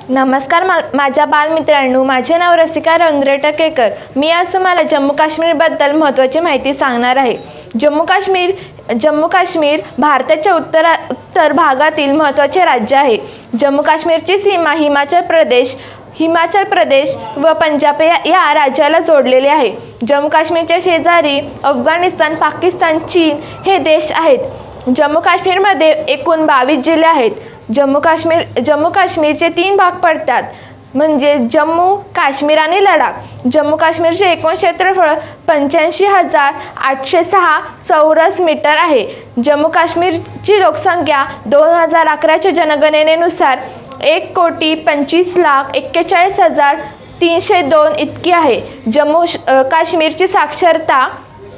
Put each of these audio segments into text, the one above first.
नमस्कार माझ्या बालमित्रांनो, माझे नाव रसिका रवींद्र टकेकर। मी आज तुम्हाला जम्मू काश्मीरबद्दल महत्त्वाची माहिती सांगणार आहे। जम्मू काश्मीर भारताच्या उत्तर भागातील महत्त्वाचे राज्य आहे। जम्मू काश्मीरची सीमा हिमाचल प्रदेश व पंजाब या राज्याला जोडलेले आहे। जम्मू काश्मीरच्या शेजारी अफगाणिस्तान, पाकिस्तान, चीन हे देश आहेत। जम्मू काश्मीरमध्ये एकूण 22 जिल्हे आहेत। जम्मू काश्मीरचे 3 भाग पडतात, म्हणजे जम्मू काश्मीर आणि लडाख। जम्मू काश्मीरचे एकूण क्षेत्रफळ 85,806 चौरस मीटर आहे। जम्मू काश्मीरची लोकसंख्या 2011च्या जनगणनेनुसार 1,25,41,302 इतकी आहे। जम्मू काश्मीरची साक्षरता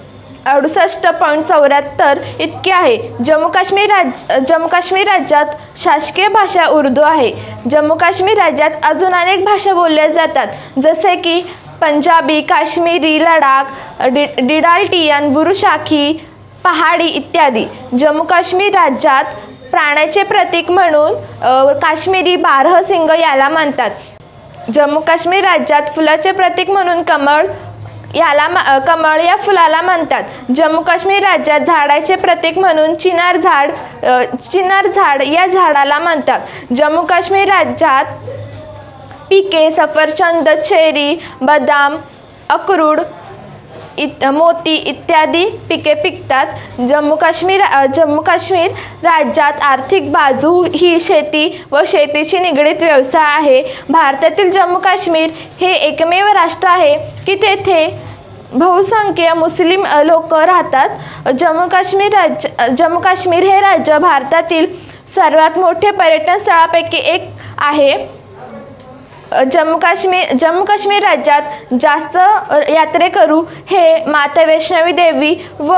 68.74 इतकी आहे। जम्मू काश्मीर राज्यात शासकीय भाषा उर्दू आहे। जम्मू काश्मीर राज्यात अजून अनेक भाषा बोलल्या जातात, जसे की पंजाबी, काश्मीरी, लडाख, डिडाल्टियन, बुरुशाखी, पहाडी इत्यादी। जम्मू काश्मीर राज्यात प्राण्याचे प्रतीक म्हणून काश्मीरी बारहसिंग याला म्हणतात। जम्मू काश्मीर राज्यात फुलाचे प्रतीक म्हणून कमळ या फुलाला म्हणतात। जम्मू काश्मीर राज्यात झाडाचे प्रतीक म्हणून चिनार झाड या झाडाला म्हणतात। जम्मू काश्मीर राज्यात पिके सफरचंद, चेरी, बदाम, अक्रोड, मोती इत्यादी पिके पिकतात। जम्मू काश्मीर राज्यात आर्थिक बाजू ही शेती व शेतीशी निगडित व्यवसाय आहे। भारतातील जम्मू काश्मीर हे एकमेव राष्ट्र आहे की तेथे बहुसंख्य मुस्लिम लोक राहतात। जम्मू काश्मीर हे राज्य भारतातील सर्वात मोठे पर्यटन स्थळांपैकी एक आहे। जम्मू काश्मीर राज्यात जास्त यात्रेकरू हे माता वैष्णवी देवी व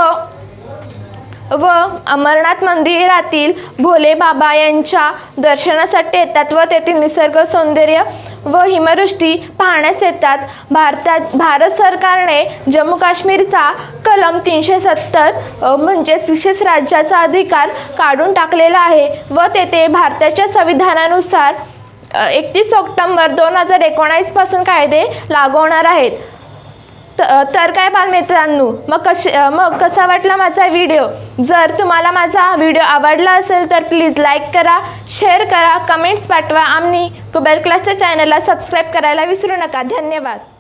अमरनाथ मंदिरातील भोले बाबा यांच्या दर्शनासाठी येतात व तेथील निसर्ग सौंदर्य व हिमवृष्टी पाहण्यास येतात। भारत सरकारने जम्मू काश्मीरचा कलम 370 म्हणजे विशेष राज्याचा अधिकार काढून टाकलेला आहे व तेथे भारताच्या संविधानानुसार 31 ऑक्टोबर 2019 पासून कायदे लागू होणार आहेत। तर काय बालमित्रांनो, मग कसा वाटला माझा व्हिडिओ? जर तुम्हाला माझा व्हिडिओ आवडला असेल तर प्लीज लाईक करा, शेअर करा, कमेंट्स पाठवा आणि कुबेर क्लासच्या चॅनलला सबस्क्राईब करायला विसरू नका। धन्यवाद।